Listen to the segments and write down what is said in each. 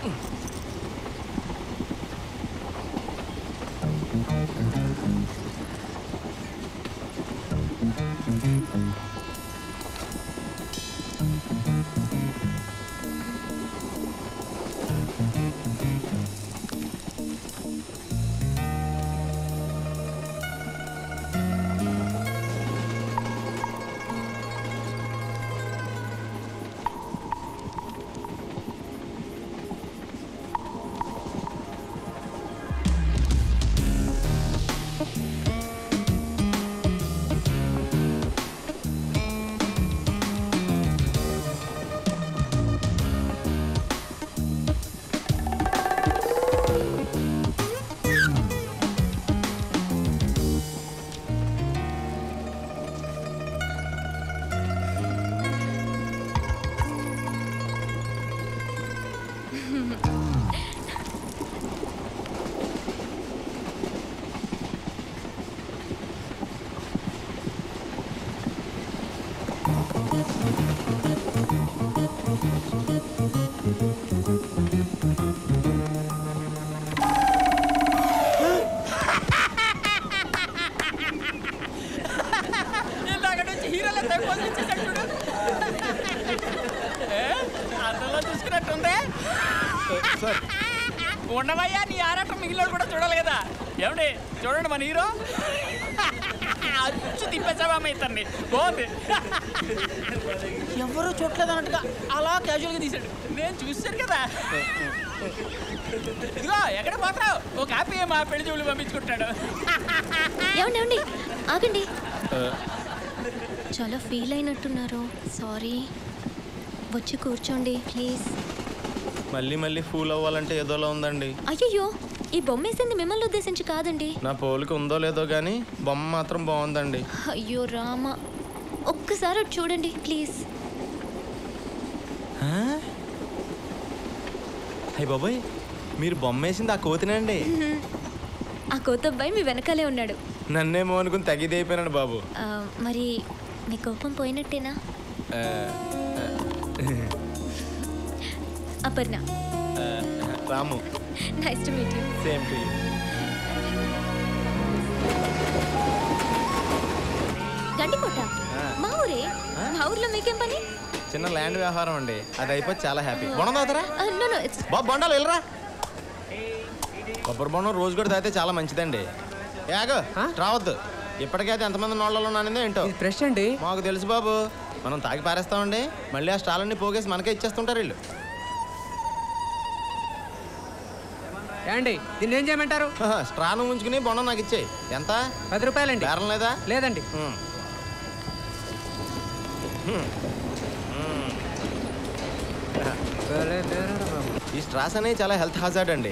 ఉండవయ్యా, నీ ఆరాటం మిగిలిన కూడా చూడాలి కదా. ఏమండి చూడండి మన హీరో అచ్చు తిప్పేసావమ్మ ఇతన్ని. బాగుంది. ఎవరూ చూడలేదు అన్నట్టుగా అలా క్యాజువల్గా తీసాడు. నేను చూసాను కదా. ఇదిగో ఎక్కడ పోతావు, ఒక హ్యాపీ మా పెళ్లి చూపులు పంపించుకుంటాడు. ఏమండి ఆగండి, చాలా ఫీల్ అయినట్టున్నారు. సారీ, వచ్చి కూర్చోండి ప్లీజ్. మళ్ళీ మళ్ళీ ఫూల్ అవ్వాలంటే ఏదోలా ఉందండి. అయ్యో, ఈ బొమ్మ వేసింది మిమ్మల్ని ఉద్దేశించి కాదండి. నా పోలిక ఉందో లేదో కానీ బొమ్మ మాత్రం బాగుందండి. అయ్యో రామ, ఒక్కసారి చూడండి ప్లీజ్. అయ్య బాబోయ్, మీరు బొమ్మ వేసింది ఆ కోతినండి? ఆ కోతబ్బాయి మీ వెనకాలే ఉన్నాడు. నన్నేమో అనుకుని తగిదైపోయినాడు బాబు. మరి మీ కోపం పోయినట్టేనా? Aparna. Ramu. Nice to meet you. Same to you. Gandikota మా ఊరే. మా ఊర్లో మీకేం పని? చిన్న ల్యాండ్ వ్యవహారం అండి, అది అయిపోయి చాలా హ్యాపీ. బొండం తాగుతారా? బాబు బొండాలు వెళ్ళరా. కొబ్బరి బొండం రోజు కూడా తాగితే చాలా మంచిదండి. యాగో రావద్దు, ఇప్పటికైతే ఎంతమంది నోళ్ళలో నానిందో ఏంటో. ఫ్రెష్ అండి. మాకు తెలుసు బాబు, మనం తాగి పారేస్తామండి, మళ్ళీ ఆ స్టాలన్నీ పోగేసి మనకే ఇచ్చేస్తుంటారు వీళ్ళు. ఏండి దీన్ని ఏం చేయమంటారు? స్ట్రాను ఉంచుకుని బొండం నాకు ఇచ్చేయి. ఎంత? 10 రూపాయలండి. బేరం లేదా? లేదండి. ఈ స్ట్రాస్ అనేవి చాలా హెల్త్ హాజార్డ్ అండి.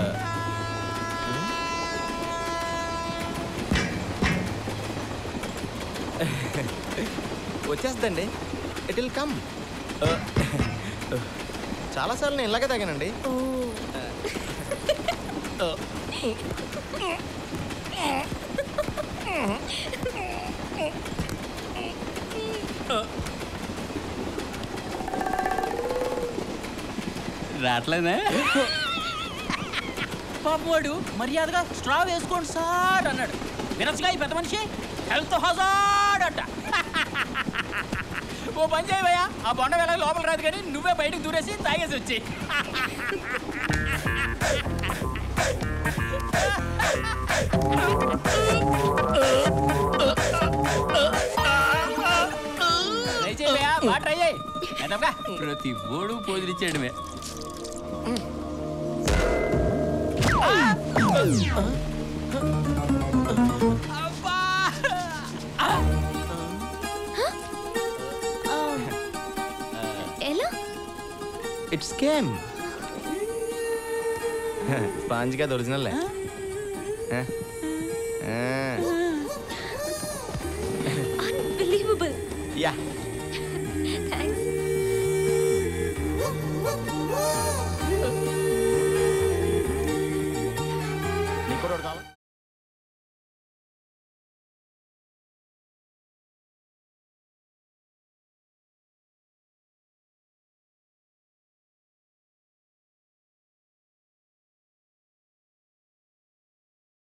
వచ్చేస్తుందండి, ఇట్ విల్ కమ్. చాలాసార్లు నేను ఇలాగే తాగానండి. రావట్లేదే పాపం. వాడు మర్యాదగా స్ట్రా వేసుకోండి సార్ అన్నాడు. వినచ్చుగా ఈ పెద్ద మనిషి హెల్త్ హజార్డ్ అంట. ఓ పని చేయవయ్యా, ఆ బొండ వేళ లోపల రాదు కానీ నువ్వే బయటకు దూరేసి తాగేసి వచ్చి. ట్రై చేయవయ్యా, బాగా ట్రై చేయి. ప్రతి ఓడు పోదిరిచ్చాడుమే. ఎలా? It's scam. స్పాంజ్ కాదు, ఒరిజినల్. అన్బిలీవబుల్. యా,